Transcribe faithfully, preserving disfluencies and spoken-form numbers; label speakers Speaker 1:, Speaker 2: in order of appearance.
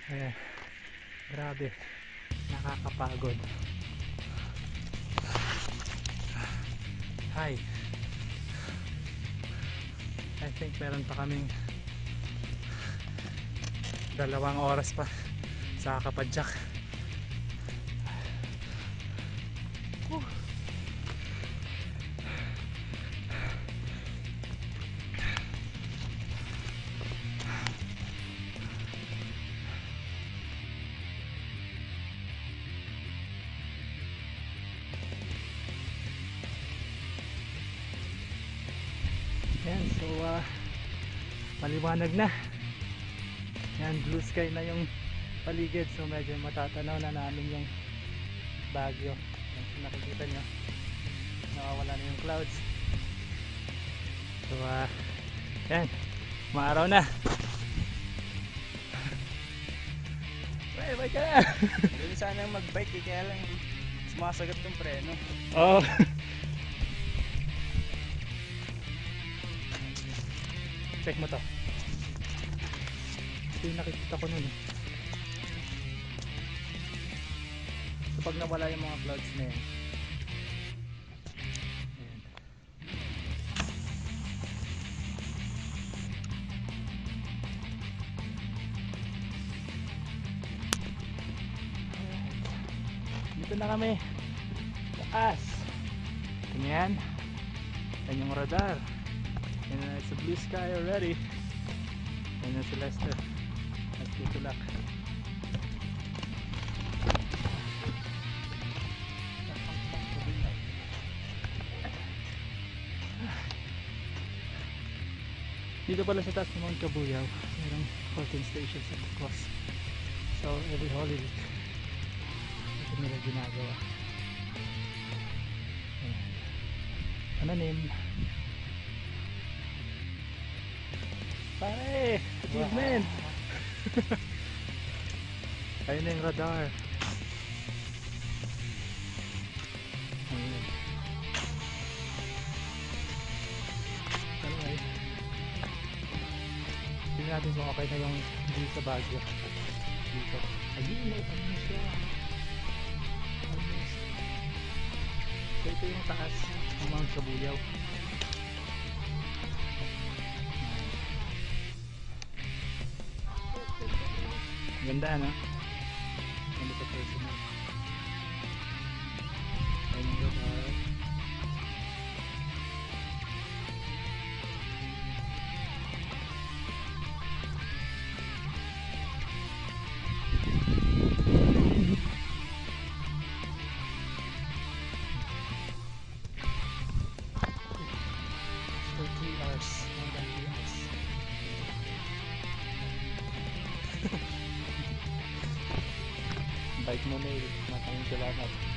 Speaker 1: Ayan, grabe, nakakapagod. Hi, I think meron pa kaming dalawang oras pa sa Kapadyak. Whew. Yan, so uh, maliwanag na. Yan, blue sky na yung paligid, so medyo matatanaw na namin yung Baguio. Yan, so nakikita nyo, nawawala na yung clouds. So uh, yan, maaraw na. Bye, bye ka na.
Speaker 2: Hindi sana mag-bike eh, kaya lang sumasagot yung preno.
Speaker 1: Oo. Oh. Check mo to. Ito yung nakikita ko nun eh. So pag nawala yung mga clouds na yan, ayan. Dito na kami. Taas. Ganyan. Yan yung radar. And uh, it's a blue sky already. And then si Lester. Let's go to luck. Dito pala sa taas ng Mount Cabuyao, mayroong fourteen stations at the cross. So every Holy Week, ito nila ginagawa. Ayan. Pananim. Pare! Achievement! Wow. Ayun na yung radar. Ayun. Anyway, tingnan natin kung okay na yung view sa Baguio. Dito. Ayun, may ano siya. Almost. So ito yung taas ng Mount Cabuyao. Ganda, no? Ganda sa personal. Ayun yung radar. For three hours. More than three hours. Bike mo na eh, maraming salamat.